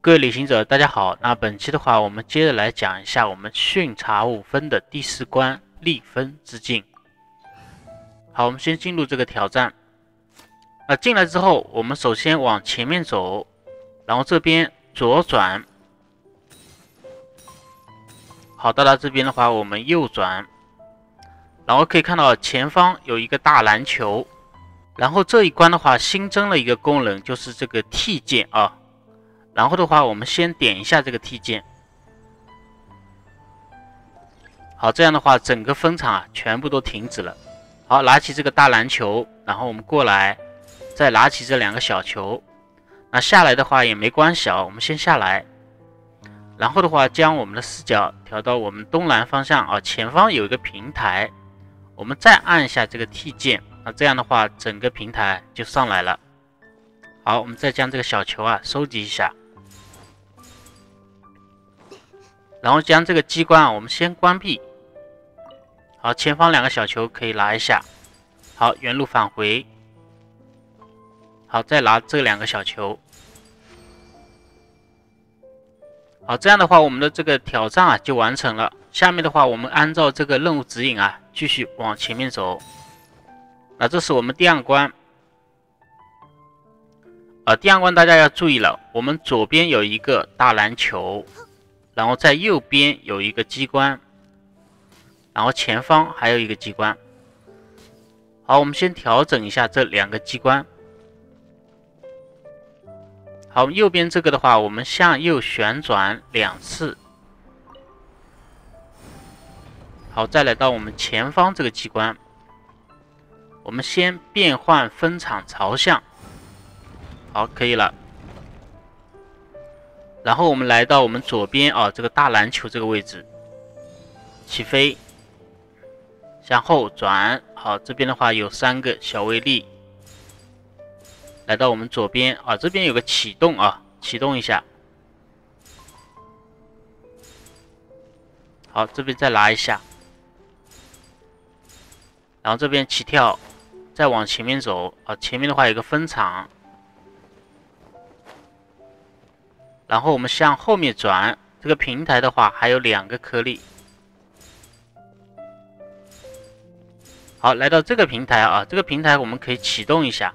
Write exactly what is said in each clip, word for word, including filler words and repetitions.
各位旅行者，大家好。那本期的话，我们接着来讲一下我们训茶五分的第四关立分之境。好，我们先进入这个挑战。那进来之后，我们首先往前面走，然后这边左转。好，到达这边的话，我们右转，然后可以看到前方有一个大篮球。然后这一关的话，新增了一个功能，就是这个 T 键啊。然后的话，我们先点一下这个 T 键。好，这样的话，整个分场啊全部都停止了。好，拿起这个大篮球，然后我们过来，再拿起这两个小球。那下来的话也没关系啊，我们先下来。然后的话，将我们的视角调到我们东南方向啊，前方有一个平台，我们再按一下这个 T 键，那这样的话，整个平台就上来了。好，我们再将这个小球啊收集一下。然后将这个机关啊，我们先关闭。好，前方两个小球可以拿一下。好，原路返回。好，再拿这两个小球。好，这样的话，我们的这个挑战啊就完成了。下面的话，我们按照这个任务指引啊，继续往前面走。那这是我们第二关。啊，第二关大家要注意了，我们左边有一个大篮球。然后在右边有一个机关，然后前方还有一个机关。好，我们先调整一下这两个机关。好，右边这个的话，我们向右旋转两次。好，再来到我们前方这个机关，我们先变换分场朝向。好，可以了。然后我们来到我们左边啊，这个大篮球这个位置，起飞，向后转。好，这边的话有三个小威力，来到我们左边啊，这边有个启动啊，启动一下。好，这边再拿一下，然后这边起跳，再往前面走啊，前面的话有个分场。然后我们向后面转，这个平台的话还有两个颗粒。好，来到这个平台啊，这个平台我们可以启动一下。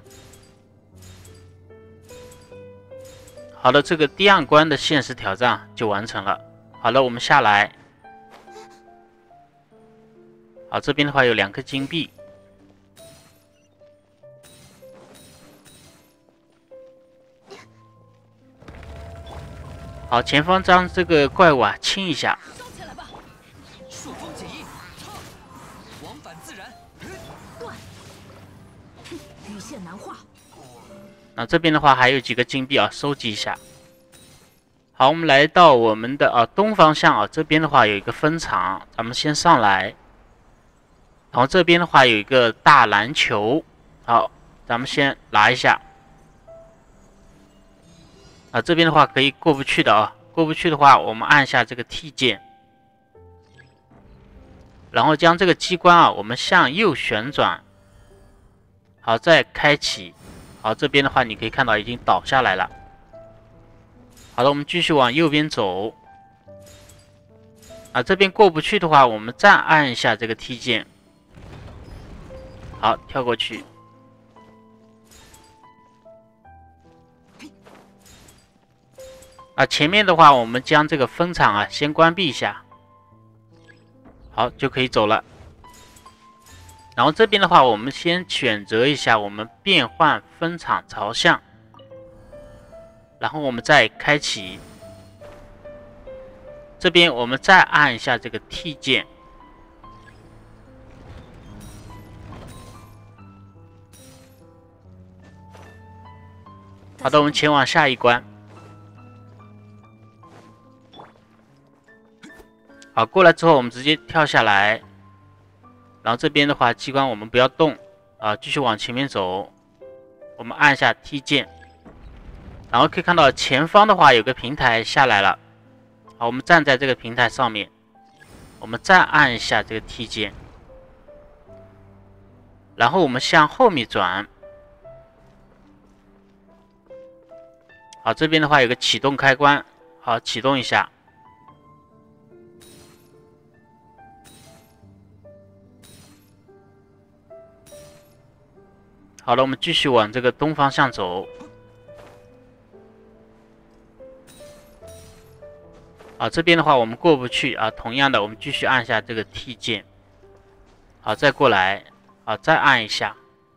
好的，这个第二关的限时挑战就完成了。好了，我们下来。好，这边的话有两颗金币。好，前方将这个怪物啊清一下。 顺风解翼，往返自然。 断，羽线难画。 那这边的话还有几个金币啊，收集一下。好，我们来到我们的啊东方向啊，这边的话有一个分场，咱们先上来。然后这边的话有一个大篮球，好，咱们先拿一下。啊，这边的话可以过不去的啊，过不去的话，我们按下这个 T 键，然后将这个机关啊，我们向右旋转，好，再开启。好，这边的话你可以看到已经倒下来了。好的，我们继续往右边走。啊，这边过不去的话，我们再按一下这个 T 键，好，跳过去。啊，前面的话，我们将这个分场啊先关闭一下，好，就可以走了。然后这边的话，我们先选择一下我们变换分场朝向，然后我们再开启。这边我们再按一下这个 T 键，好的，我们前往下一关。好，过来之后我们直接跳下来，然后这边的话机关我们不要动啊，继续往前面走。我们按下 T 键，然后可以看到前方的话有个平台下来了。好，我们站在这个平台上面，我们再按一下这个 T 键，然后我们向后面转。 好，这边的话有个启动开关，好，启动一下。好了，我们继续往这个东方向走。啊，这边的话我们过不去啊，同样的，我们继续按下这个 T 键。好，再过来，啊，再按一下。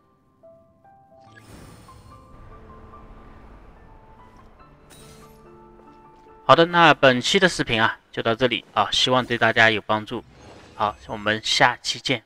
好的，那本期的视频啊就到这里啊，希望对大家有帮助。好，我们下期见。